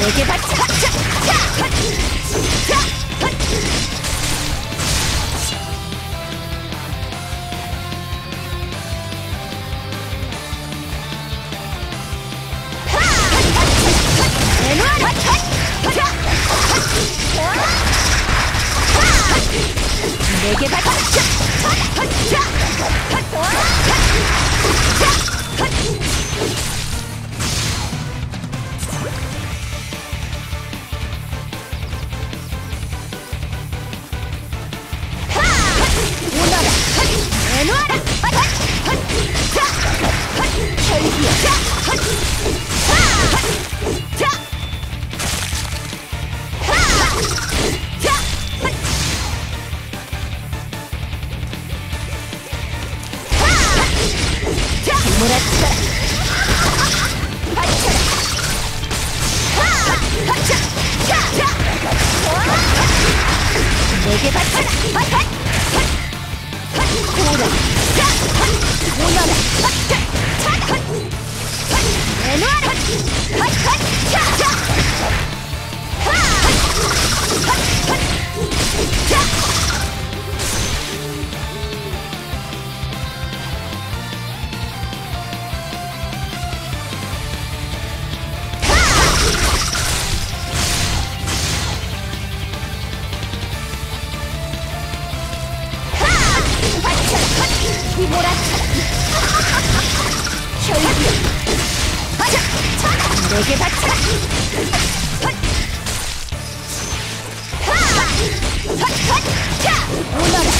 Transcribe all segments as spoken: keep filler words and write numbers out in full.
내게 바쳐! 자! 자! 자! 내놔라! 자! 내게 바쳐! 자! 자! 내놔라! 자! 혈기야! 자! 자! 자! 자! 몰아쳐라! 받쳐라! 자! 자! 내게 바쳐라! 오라! 자! 오너라! 자! 내놔라! 자! 자! 내게 바쳐라! 자! 오너라!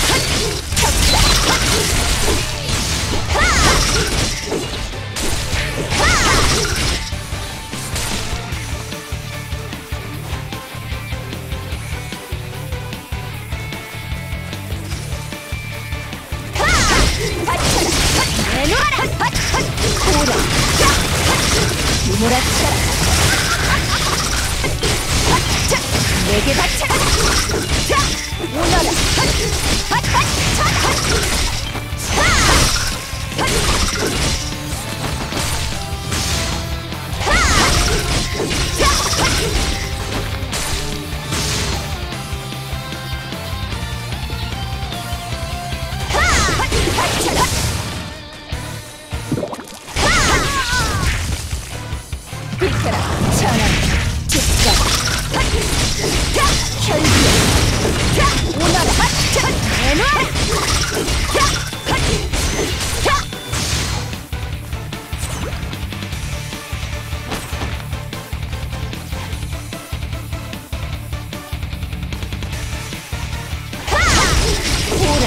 내놔라! 오라! 몰아쳐라! 내게 바쳐라! 자! 오너라! 비켜라! 천원! 집가! 자! 혈기야! 자! 오너라! 자! 내놔라! 자! 자! 오라!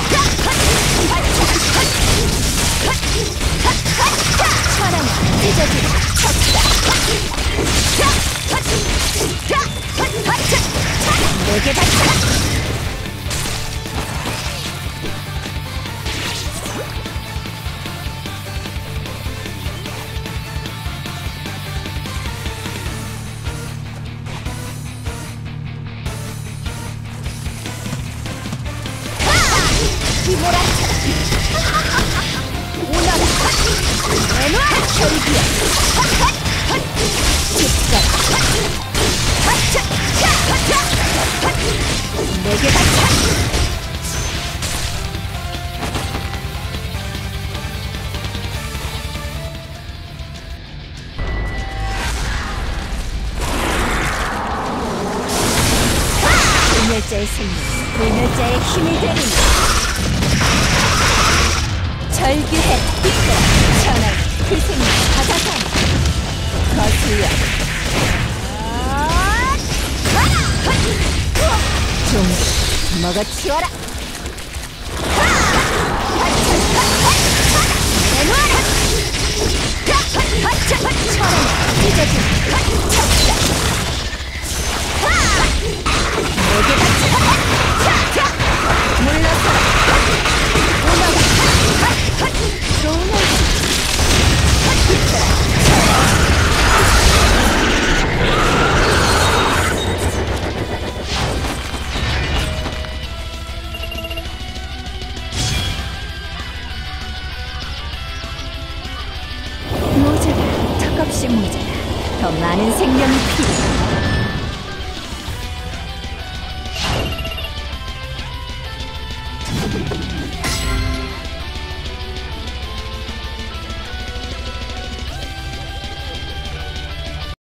천원! 찢어지라! 쳤다! 내게 바쳐라! 휘몰아쳐라! 오너라! 내놔라! 혈기야! 집가라! 내게 바쳐! 불멸자의 생명, 불멸자의 힘이 되리니 절규해! 빛과 천하의 희생이 바다산 거슬려! 좀 먹어치워라! 내놔라! 천원! 찢어진 쳤다! 내게 바쳐라! 물러서라! 오너라! 좋은 날씨! 모자라, 턱없이 모자라. 더 많은 생명이 필요해.